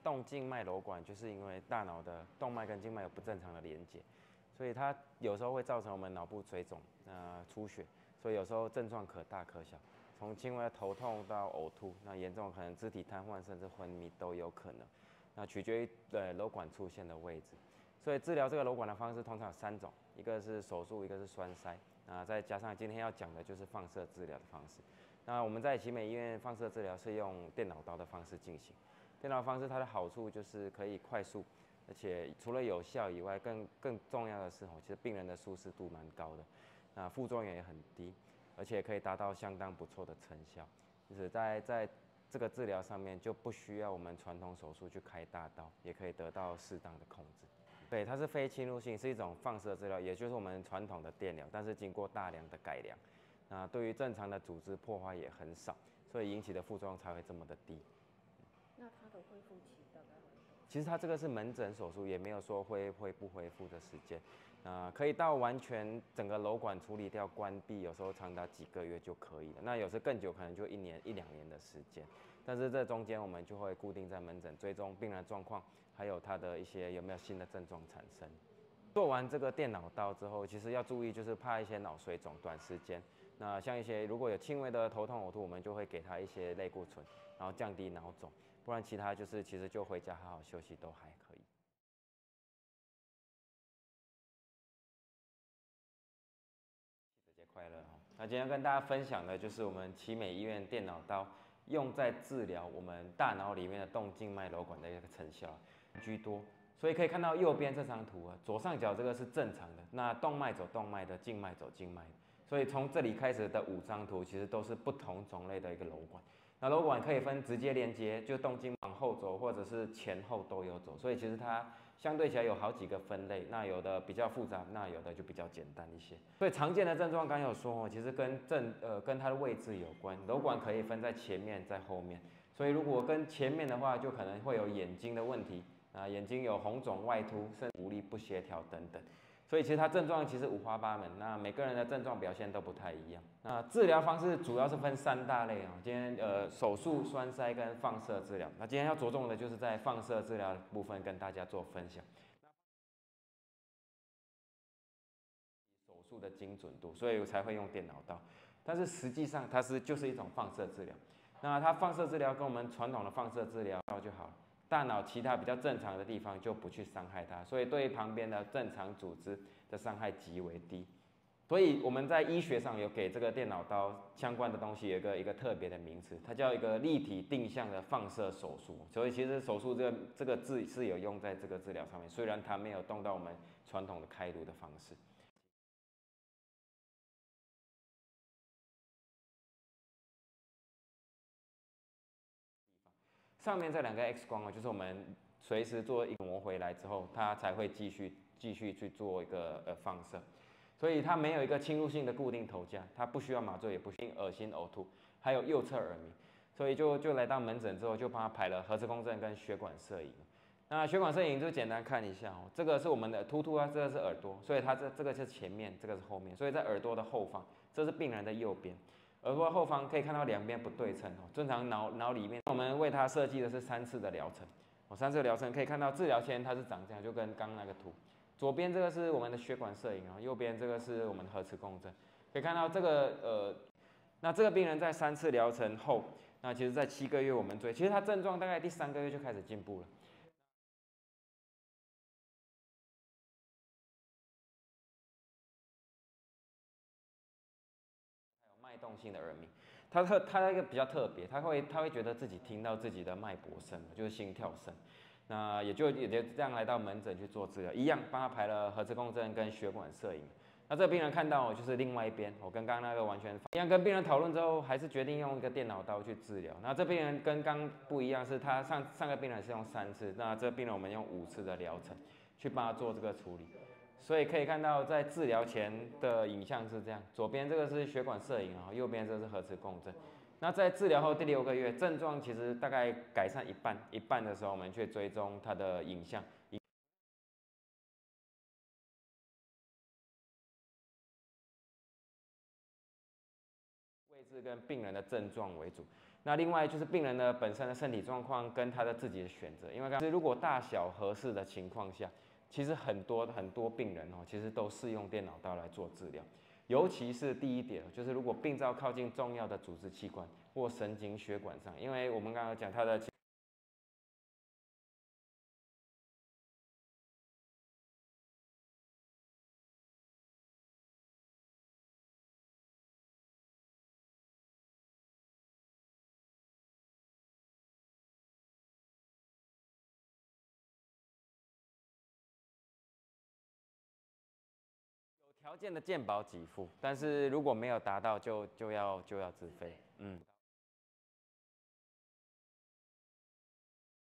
动静脉瘘管就是因为大脑的动脉跟静脉有不正常的连接，所以它有时候会造成我们脑部水肿、出血，所以有时候症状可大可小，从轻微的头痛到呕吐，那严重可能肢体瘫痪甚至昏迷都有可能。那取决于瘘管出现的位置，所以治疗这个瘘管的方式通常有3种，一个是手术，一个是栓塞，再加上今天要讲的就是放射治疗的方式。那我们在奇美医院放射治疗是用电脑刀的方式进行。电脑方式它的好处就是可以快速，而且除了有效以外，更重要的是其实病人的舒适度蛮高的，那副作用也很低，而且可以达到相当不错的成效。就是在这个治疗上面就不需要我们传统手术去开大刀，也可以得到适当的控制。对，它是非侵入性，是一种放射治疗，也就是我们传统的电疗，但是经过大量的改良。那对于正常的组织破坏也很少，所以引起的副作用才会这么的低。 那它的恢复期大概会多久？ 其实它这个是门诊手术，也没有说恢不恢复的时间，可以到完全整个瘘管处理掉关闭，有时候长达几个月就可以了。那有时更久，可能就1年1、2年的时间。但是这中间我们就会固定在门诊追踪病人状况，还有他的一些有没有新的症状产生。做完这个电脑刀之后，其实要注意就是怕一些脑水肿短时间。那像一些如果有轻微的头痛呕吐，我们就会给他一些类固醇，然后降低脑肿。不然其他就是其实就回家好好休息都还可以。记者节快乐哦！那今天跟大家分享的就是我们奇美医院电脑刀用在治疗我们大脑里面的动静脉瘘管的一个成效居多。所以可以看到右边这张图啊，左上角这个是正常的，那动脉走动脉的，静脉走静脉的。所以从这里开始的5张图其实都是不同种类的一个瘘管。那瘘管可以分直接连接，就动静往后走，或者是前后都有走。所以其实它相对起来有好几个分类，那有的比较复杂，那有的就比较简单一些。所以常见的症状刚有说其实跟它的位置有关，瘘管可以分在前面在后面。所以如果跟前面的话，就可能会有眼睛的问题。眼睛有红肿、外凸，甚至无力、不协调等等，所以其实它症状其实五花八门，那每个人的症状表现都不太一样。那治疗方式主要是分3大类今天手术、栓塞跟放射治疗。那今天要着重的就是在放射治疗部分跟大家做分享。手术的精准度，所以我才会用电脑刀。但是实际上它就是一种放射治疗。那它放射治疗跟我们传统的放射治疗就好了。大脑其他比较正常的地方就不去伤害它，所以对旁边的正常组织的伤害极为低。所以我们在医学上有给这个电脑刀相关的东西有一个特别的名词，它叫一个立体定向的放射手术。所以其实手术这个字是有用在这个治疗上面，虽然它没有动到我们传统的开颅的方式。上面这2个 X 光就是我们随时做一个磨回来之后，它才会继续去做一个放射，所以它没有一个侵入性的固定头架，它不需要麻醉，也不需要恶心呕吐，还有右侧耳鸣，所以就来到门诊之后就帮他排了核磁共振跟血管摄影。那血管摄影就简单看一下这个是我们的突突这个是耳朵，所以它这个是前面，这个是后面，所以在耳朵的后方，这是病人的右边。耳朵后方可以看到2边不对称正常脑里面我们为它设计的是3次的疗程3次的疗程可以看到治疗前它是长这样，就跟刚那个图，左边这个是我们的血管摄影右边这个是我们的核磁共振，可以看到这个那这个病人在3次疗程后，那其实在7个月我们追，其实他症状大概第3个月就开始进步了。脉动性的耳鸣，它那个比较特别，他会觉得自己听到自己的脉搏声，就是心跳声，那也就这样来到门诊去做治疗，一样帮他排了核磁共振跟血管摄影。那这个病人看到就是另外一边，我跟刚刚那个完全一样，跟病人讨论之后，还是决定用一个电脑刀去治疗。那这病人跟刚不一样，是他上个病人是用3次，那这个病人我们用5次的疗程去帮他做这个处理。所以可以看到，在治疗前的影像是这样，左边这个是血管摄影右边这是核磁共振。那在治疗后第6个月，症状其实大概改善一半的时候，我们去追踪它的影像。位置跟病人的症状为主， 那另外就是病人的本身的身体状况跟他的自己的选择，因为如果大小合适的情况下，其实很多病人其实都适用电脑刀来做治疗。尤其是第一点，就是如果病灶靠近重要的组织器官或神经血管上，因为我们刚刚讲它的条件的健保给付，但是如果没有达到就要自费。